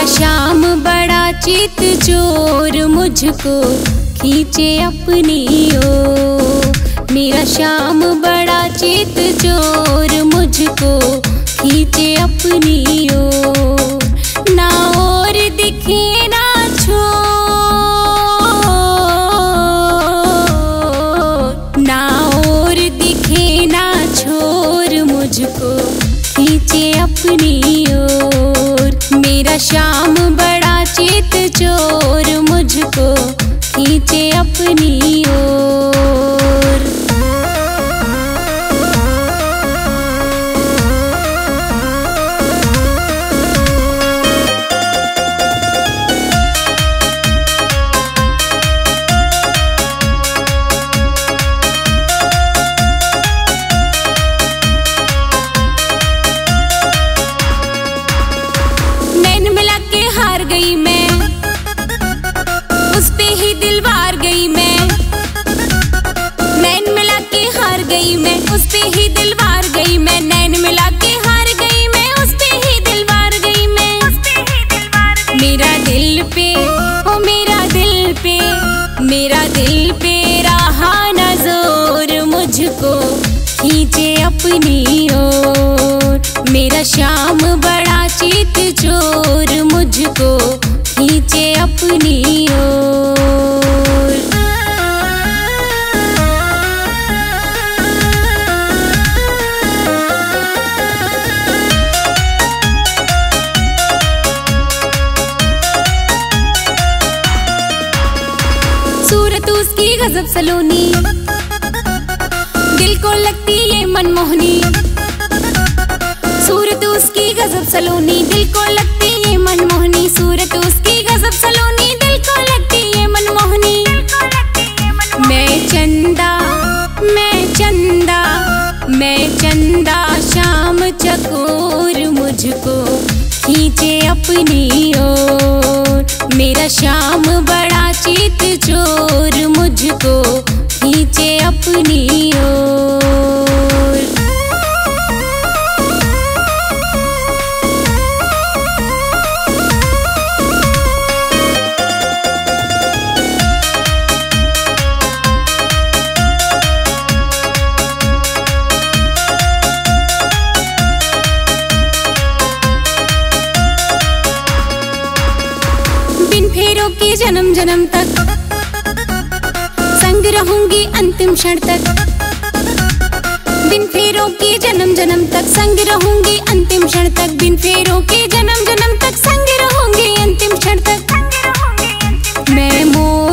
मेरा श्याम बड़ा चित चोर मुझको खींचे अपनी ओर। मेरा श्याम बड़ा चित चोर मुझको खींचे अपनी ओर। ना और दिखे ना छोर, ना और दिखे ना छोर मुझको खींचे अपनी ओर। मेरा श्याम बड़ा चित चोर मुझको खींचे अपनी ओर। नैन मिला के हार गई मैं, उस पे ही दिल वार गई मैं। नैन मिला के हार गई मैं, उस पे ही दिल वार गई मैं। नैन मिला के हार गई मैं, उस पे ही दिल वार गई मैं। मेरा दिल पे ओ मेरा दिल पे, मेरा दिल पे रहा न जोर मुझको खींचे अपनी ओर। मेरा श्याम बड़ा चित चोर मुझको खींचे अपनी ओर। सूरत उसकी गजब सलोनी, दिल को लगती ये मनमोहनी। सूरत उसकी गजब सलोनी, दिल को लगती ये मनमोहनी। सूरत उसकी गजब सलोनी, दिल को लगती ये मनमोहनी। मैं चंदा, मैं चंदा, मैं चंदा श्याम चकोर मुझको खींचे अपनी ओर। मेरा श्याम बड़ा चित चोर मुझको खींचे अपनी ओर। बिन फेरों की जन्म जन्म तक संग रहूंगी अंतिम क्षण तक। बिन फेरों की जन्म जन्म तक संग रहूंगी अंतिम क्षण तक। बिन फेरों की जन्म जन्म तक संग रहूंगी अंतिम क्षण तक। मैं